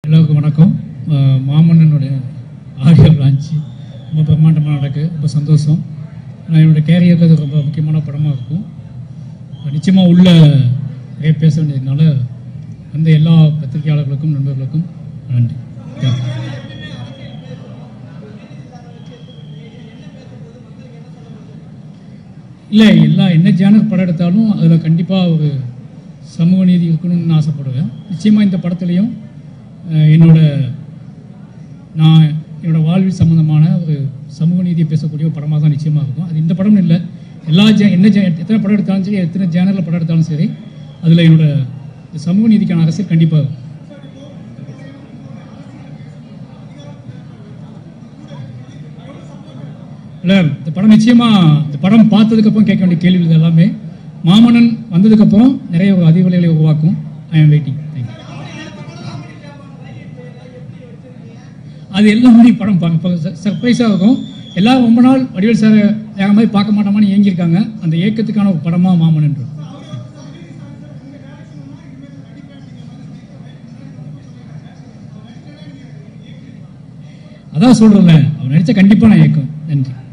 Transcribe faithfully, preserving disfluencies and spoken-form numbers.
எல்லாருக்கும் வணக்கம். மாமன்னனுடைய audio launch ரொம்ப பிரம்மாண்டமாக நடக்கு. ரொம்ப சந்தோஷம். நான் என்னோடய கேரியருக்கு அது ரொம்ப முக்கியமான படமாக இருக்கும். நிச்சயமாக உள்ள நிறைய பேச வேண்டியதுனால அந்த எல்லா பத்திரிகையாளர்களுக்கும் நண்பர்களுக்கும் நன்றி. இல்லை, எல்லா என்ன ஜேனர் படம் எடுத்தாலும் அதில் கண்டிப்பாக ஒரு சமூக நீதி இருக்கணும்னு ஆசைப்படுவேன். நிச்சயமாக இந்த படத்துலேயும் என்னோட நான் என்னோடய வாழ்வில் சம்மந்தமான ஒரு சமூக நீதியை பேசக்கூடிய ஒரு படமாக தான் நிச்சயமாக இருக்கும். அது இந்த படம்னு இல்லை, எல்லா ஜே என்ன ஜே எத்தனை படம் எடுத்தாலும் சரி, எத்தனை ஜேனரில் படம் எடுத்தாலும் சரி, அதில் என்னோடய சமூக நீதிக்கான அரசியல் கண்டிப்பாக இருக்கும். இல்லை, இந்த படம் நிச்சயமாக இந்த படம் பார்த்ததுக்கப்புறம் கேட்க வேண்டிய கேள்விகள் எல்லாமே மாமன்னன் வந்ததுக்கப்புறம் நிறைய ஒரு அதிர்வலைகளை உருவாக்கும். ஐ ஆம் வெயிட்டிங். தேங்க்யூ. அது எல்லாமே படம் பார்க்க சர்ப்ரைஸாக இருக்கும். எல்லாரும் ரொம்ப நாள் வடிவேல் சார் வேற மாதிரி பார்க்க மாட்டோமான்னு ஏங்கியிருக்காங்க. அந்த ஏக்கத்துக்கான ஒரு படமாக மாமன்னன். அதான் சொல்கிறேன்ல, அவர் நடித்தா கண்டிப்பாக நான் ஏக்கம். நன்றி.